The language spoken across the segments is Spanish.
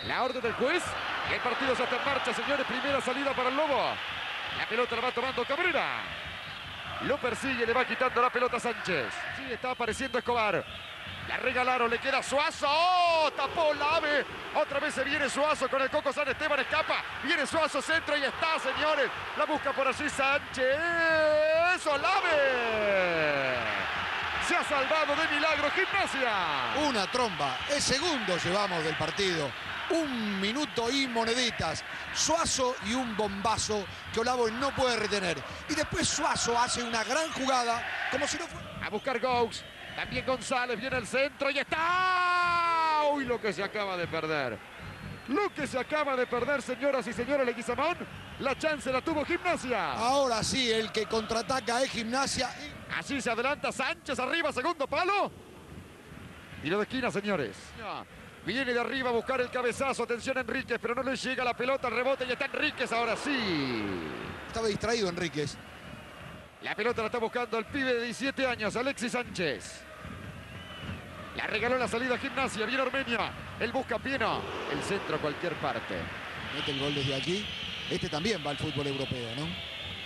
La orden del juez. Y el partido ya está en marcha, señores. Primera salida para el Lobo. La pelota la va tomando Cabrera. Lo persigue, le va quitando la pelota Sánchez. Sí, está apareciendo Escobar. La regalaron, le queda Suazo. ¡Oh! Tapó Olave. Otra vez se viene Suazo con el Coco San Esteban, escapa. Viene Suazo, centro y está, señores. La busca por allí Sánchez. Olave. Se ha salvado de milagro Gimnasia. Una tromba. Es segundo llevamos del partido. 1 minuto y moneditas. Suazo y un bombazo que Olave no puede retener. Y después Suazo hace una gran jugada como si no fuera... A buscar Gaux. También González viene al centro y está. Uy, lo que se acaba de perder. Lo que se acaba de perder, señoras y señores, Leguizamón. La chance la tuvo Gimnasia. Ahora sí, el que contraataca es Gimnasia. Así se adelanta Sánchez, arriba, segundo palo. Tiro de esquina, señores. Viene de arriba a buscar el cabezazo. Atención, Enríquez, pero no le llega la pelota, el rebote y está Enríquez ahora sí. Estaba distraído Enríquez. La pelota la está buscando el pibe de 17 años, Alexis Sánchez. La regaló la salida a Gimnasia, viene Ormeña. Él busca Pieno. El centro a cualquier parte. Mete el gol desde aquí. Este también va al fútbol europeo, ¿no?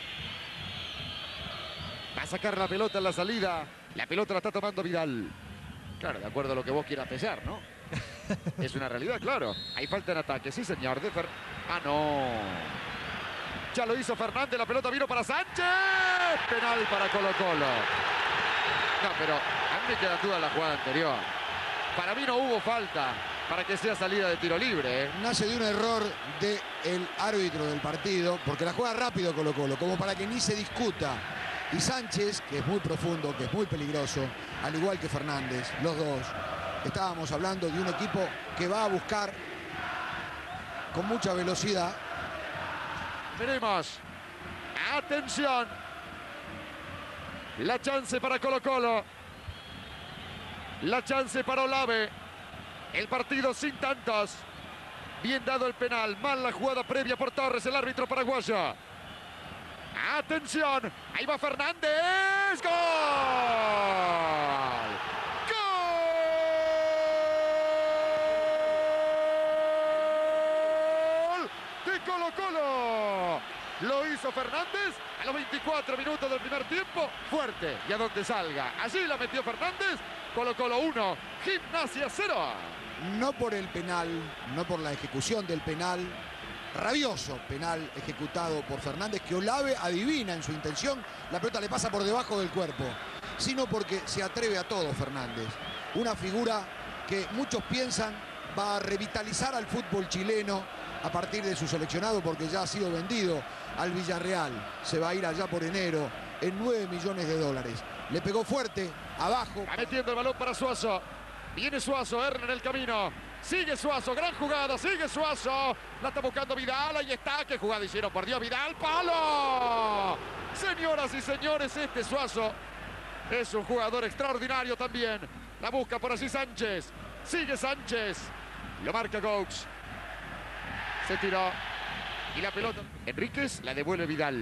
Va a sacar la pelota en la salida. La pelota la está tomando Vidal. Claro, de acuerdo a lo que vos quieras pesar, ¿no? Es una realidad, claro. Hay falta en ataque, sí, señor. Ah, no. Ya lo hizo Fernández, la pelota vino para Sánchez. Penal para Colo-Colo. No, pero a mí me queda duda la jugada anterior. Para mí no hubo falta para que sea salida de tiro libre, ¿eh? Nace de un error del árbitro del partido, porque la juega rápido Colo-Colo, como para que ni se discuta. Y Sánchez, que es muy profundo, que es muy peligroso, al igual que Fernández, los dos. Estábamos hablando de un equipo que va a buscar con mucha velocidad. Veremos. Atención. La chance para Colo-Colo. La chance para Olave. El partido sin tantos. Bien dado el penal. Mal la jugada previa por Torres, el árbitro paraguayo. Atención. Ahí va Fernández. ¡Gol! ¡Gol! De Colo-Colo. Lo hizo Fernández a los 24 minutos del primer tiempo. Fuerte y a donde salga. Allí la metió Fernández. Colo-Colo 1, Gimnasia 0. No por el penal, no por la ejecución del penal. Rabioso penal ejecutado por Fernández, que Olave adivina en su intención. La pelota le pasa por debajo del cuerpo. Sino porque se atreve a todo Fernández. Una figura que muchos piensan va a revitalizar al fútbol chileno a partir de su seleccionado, porque ya ha sido vendido al Villarreal. Se va a ir allá por enero en 9 millones de dólares. Le pegó fuerte, abajo. Va metiendo el balón para Suazo. Viene Suazo, Herna en el camino. Sigue Suazo, gran jugada, sigue Suazo. La está buscando Vidal, ahí está. ¿Qué jugada hicieron? Por Dios, Vidal, ¡palo! Señoras y señores, este Suazo es un jugador extraordinario también. La busca por allí Sánchez. Sigue Sánchez. Lo marca Gaux. Se tiró. Y la pelota. Enríquez la devuelve Vidal.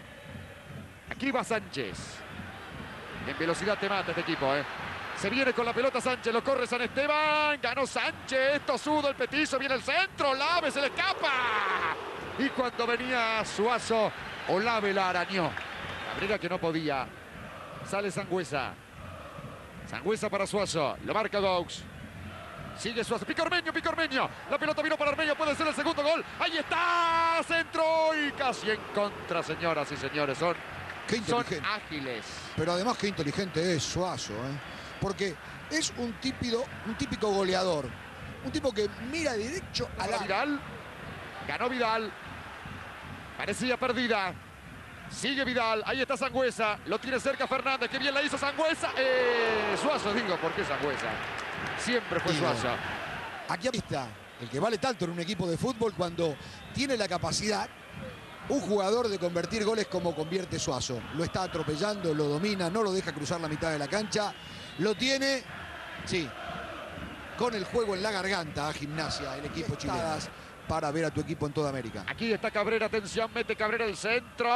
Aquí va Sánchez. En velocidad te mata este equipo, ¿eh? Se viene con la pelota Sánchez, lo corre San Esteban. Ganó Sánchez, tosudo el petizo, viene el centro. Olave se le escapa. Y cuando venía Suazo, Olave la arañó. Cabrera que no podía. Sale Sangüesa. Sangüesa para Suazo. Lo marca Gaux. Sigue Suazo. Pica Ormeño. La pelota vino para Ormeño. Puede ser el segundo gol. Ahí está. Centro. Y casi en contra, señoras y señores. Son ágiles. Pero además qué inteligente es Suazo, ¿eh? Porque es un típico goleador. Un tipo que mira derecho a la... Vidal. Ganó Vidal. Parecía perdida. Sigue Vidal. Ahí está Sangüesa. Lo tiene cerca Fernández. Qué bien la hizo Sangüesa. Suazo, digo. ¿Por qué Sangüesa? Siempre fue Suazo. Aquí está el que vale tanto en un equipo de fútbol cuando tiene la capacidad, un jugador, de convertir goles como convierte Suazo. Lo está atropellando, lo domina, no lo deja cruzar la mitad de la cancha. Lo tiene, sí, con el juego en la garganta a Gimnasia, el equipo chileno, para ver a tu equipo en toda América. Aquí está Cabrera, atención, mete Cabrera el centro.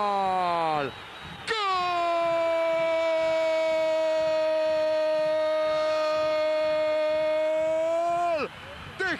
¡Gol!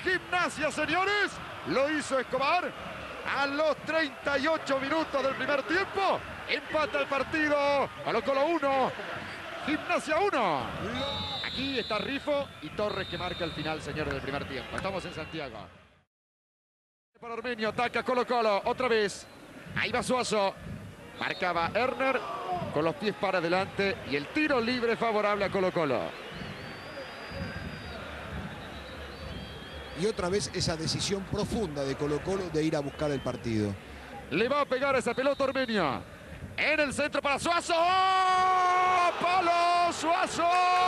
Gimnasia, señores. Lo hizo Escobar a los 38 minutos del primer tiempo. Empata el partido. Colo-Colo 1, Gimnasia 1. Aquí está Rifo y Torres que marca el final, señores, del primer tiempo. Estamos en Santiago. Para Ormeño, ataca Colo-Colo otra vez. Ahí va Suazo. Marcaba Erner con los pies para adelante y el tiro libre favorable a Colo-Colo. Y otra vez esa decisión profunda de Colo-Colo de ir a buscar el partido. Le va a pegar esa pelota Ormeño. En el centro para Suazo. ¡Oh! ¡Palo! ¡Suazo!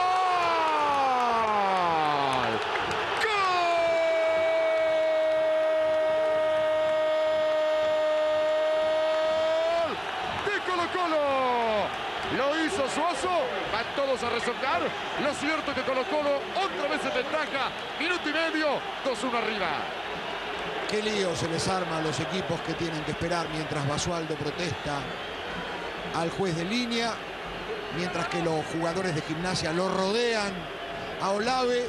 Colo-Colo, lo hizo Suazo, van todos a resocar. Lo cierto que Colo-Colo otra vez en ventaja, minuto y medio, 2-1 arriba. Qué lío se les arma a los equipos que tienen que esperar mientras Basualdo protesta al juez de línea, mientras que los jugadores de Gimnasia lo rodean a Olave.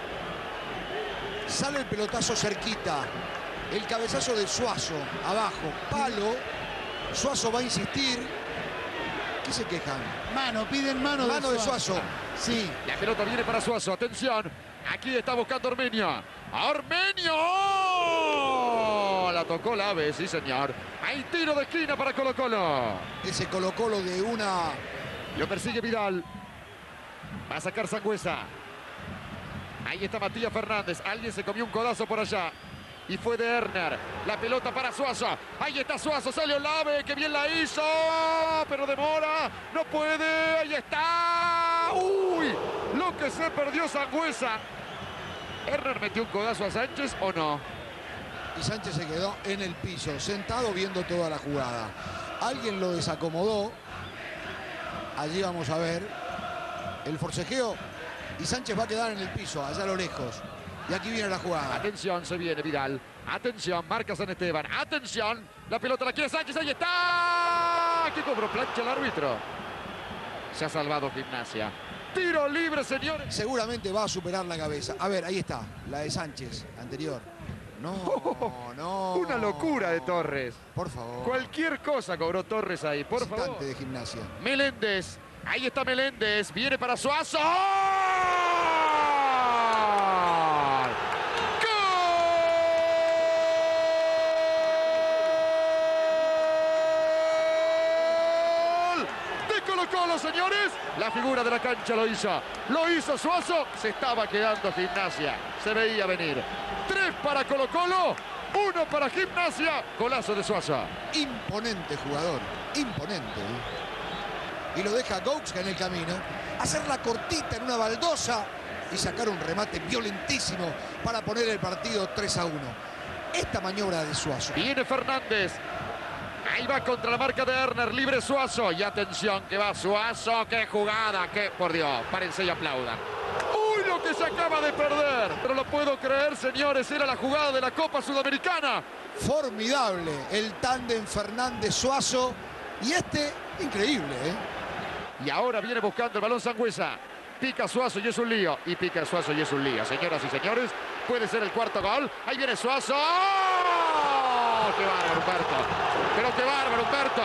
Sale el pelotazo cerquita, el cabezazo de Suazo, abajo, palo. Suazo va a insistir. ¿Qué se quejan? Mano, piden mano de Suazo. Sí. La pelota viene para Suazo. Atención. Aquí está buscando Ormeño. ¡Ormeño! La tocó Olave, sí señor. Hay tiro de esquina para Colo-Colo. Ese Colo-Colo de una... Lo persigue Vidal. Va a sacar Sangüesa. Ahí está Matías Fernández. Alguien se comió un codazo por allá. Y fue de Erner. La pelota para Suazo. Ahí está Suazo. Sale Olave. Que bien la hizo. Pero demora. No puede. Ahí está. Uy. Lo que se perdió Sangüesa. ¿Erner metió un codazo a Sánchez o no? Y Sánchez se quedó en el piso, sentado viendo toda la jugada. Alguien lo desacomodó. Allí vamos a ver el forcejeo. Y Sánchez va a quedar en el piso, allá a lo lejos. Y aquí viene la jugada. Atención, se viene Vidal. Atención, marca San Esteban. Atención, la pelota la quiere Sánchez. Ahí está. ¿Qué cobró plancha el árbitro? Se ha salvado Gimnasia. Tiro libre, señores. Seguramente va a superar la cabeza. A ver, ahí está, la de Sánchez, anterior. No, no. Una locura de Torres. Por favor. Cualquier cosa cobró Torres ahí, por favor. De Gimnasia. Meléndez. Ahí está Meléndez. Viene para Suazo. Colo-Colo, señores. La figura de la cancha lo hizo. Lo hizo Suazo. Se estaba quedando Gimnasia. Se veía venir. 3 para Colo-Colo. 1 para Gimnasia. Golazo de Suazo. Imponente jugador. Imponente. Y lo deja Gouska en el camino. Hacerla cortita en una baldosa. Y sacar un remate violentísimo para poner el partido 3-1. Esta maniobra de Suazo. Viene Fernández. Ahí va contra la marca de Erner, libre Suazo. Y atención que va Suazo. ¡Qué jugada! ¡Qué, por Dios! Párense y aplaudan. ¡Uy, lo que se acaba de perder! Pero lo puedo creer, señores. Era la jugada de la Copa Sudamericana. Formidable el tándem Fernández-Suazo. Y increíble, ¿eh? Y ahora viene buscando el balón Sangüesa. Pica Suazo y es un lío. Y pica Suazo y es un lío. Señoras y señores, puede ser el cuarto gol. Ahí viene Suazo. ¡Oh! ¡Qué bárbaro, Humberto! ¡Pero qué bárbaro, Humberto!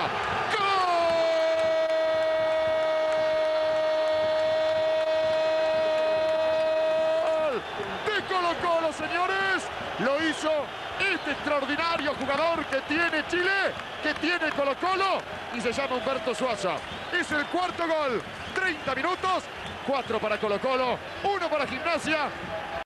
¡Gol! De Colo-Colo, señores. Lo hizo este extraordinario jugador que tiene Chile, que tiene Colo-Colo y se llama Humberto Suazo. Es el cuarto gol. 30 minutos. 4 para Colo-Colo, 1 para Gimnasia.